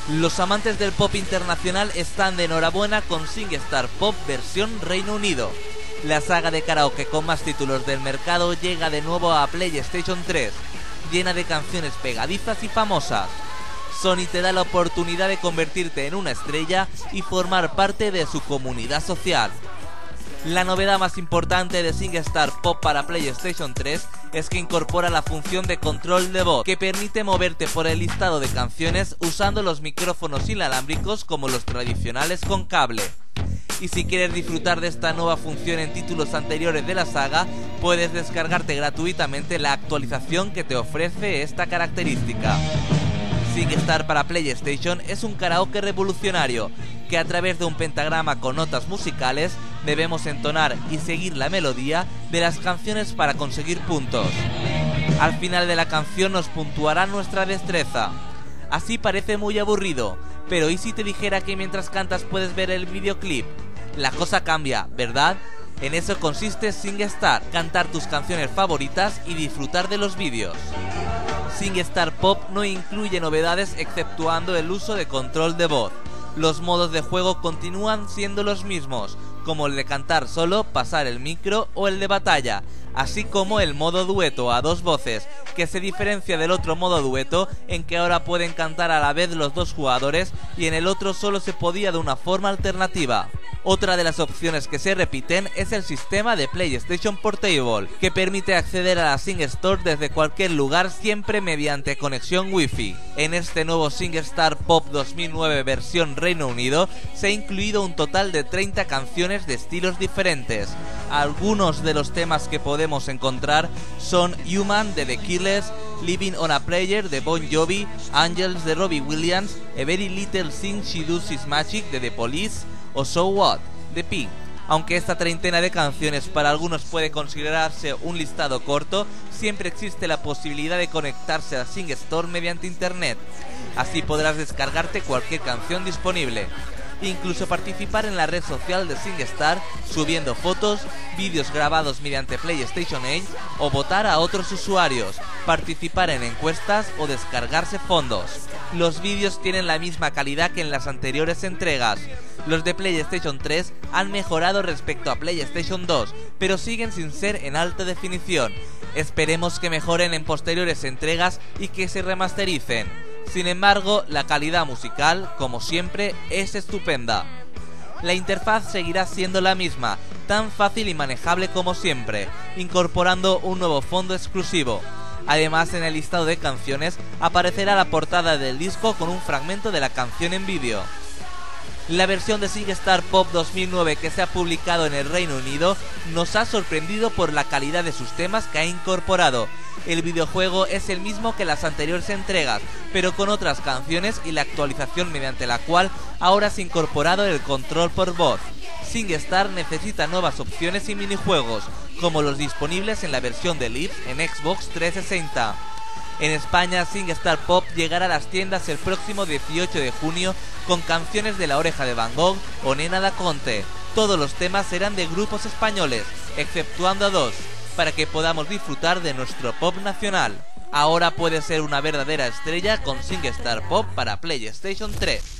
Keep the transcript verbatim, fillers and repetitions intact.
Los amantes del pop internacional están de enhorabuena con SingStar Pop versión Reino Unido. La saga de karaoke con más títulos del mercado llega de nuevo a PlayStation tres, llena de canciones pegadizas y famosas. Sony te da la oportunidad de convertirte en una estrella y formar parte de su comunidad social. La novedad más importante de SingStar Pop para PlayStation tres es que incorpora la función de control de voz, que permite moverte por el listado de canciones usando los micrófonos inalámbricos como los tradicionales con cable. Y si quieres disfrutar de esta nueva función en títulos anteriores de la saga, puedes descargarte gratuitamente la actualización que te ofrece esta característica. SingStar para PlayStation es un karaoke revolucionario, que a través de un pentagrama con notas musicales debemos entonar y seguir la melodía de las canciones para conseguir puntos. Al final de la canción nos puntuará nuestra destreza. Así parece muy aburrido, pero ¿y si te dijera que mientras cantas puedes ver el videoclip? La cosa cambia, ¿verdad? En eso consiste SingStar, cantar tus canciones favoritas y disfrutar de los vídeos. SingStar Pop no incluye novedades exceptuando el uso de control de voz. Los modos de juego continúan siendo los mismos, como el de cantar solo, pasar el micro o el de batalla, así como el modo dueto a dos voces, que se diferencia del otro modo dueto en que ahora pueden cantar a la vez los dos jugadores y en el otro solo se podía de una forma alternativa. Otra de las opciones que se repiten es el sistema de PlayStation Portable, que permite acceder a la SingStore desde cualquier lugar siempre mediante conexión Wi-Fi. En este nuevo SingStar Pop dos mil nueve versión Reino Unido se ha incluido un total de treinta canciones de estilos diferentes. Algunos de los temas que podemos encontrar son Human de The Killers, Living on a Prayer de Bon Jovi, Angels de Robbie Williams, A Very Little Thing She Does Is Magic de The Police o So What de Pink. Aunque esta treintena de canciones para algunos puede considerarse un listado corto, siempre existe la posibilidad de conectarse a SingStore mediante internet. Así podrás descargarte cualquier canción disponible. Incluso participar en la red social de SingStar subiendo fotos, vídeos grabados mediante PlayStation ocho o votar a otros usuarios, participar en encuestas o descargarse fondos. Los vídeos tienen la misma calidad que en las anteriores entregas. Los de PlayStation tres han mejorado respecto a PlayStation dos, pero siguen sin ser en alta definición. Esperemos que mejoren en posteriores entregas y que se remastericen. Sin embargo, la calidad musical, como siempre, es estupenda. La interfaz seguirá siendo la misma, tan fácil y manejable como siempre, incorporando un nuevo fondo exclusivo. Además, en el listado de canciones aparecerá la portada del disco con un fragmento de la canción en vídeo. La versión de SingStar Pop dos mil nueve que se ha publicado en el Reino Unido nos ha sorprendido por la calidad de sus temas que ha incorporado. El videojuego es el mismo que las anteriores entregas, pero con otras canciones y la actualización mediante la cual ahora se ha incorporado el control por voz. SingStar necesita nuevas opciones y minijuegos, como los disponibles en la versión de Live en Xbox trescientos sesenta. En España, SingStar Pop llegará a las tiendas el próximo dieciocho de junio con canciones de La Oreja de Van Gogh o Nena da Conte. Todos los temas serán de grupos españoles, exceptuando a dos, para que podamos disfrutar de nuestro pop nacional. Ahora puedes ser una verdadera estrella con SingStar Pop para PlayStation tres.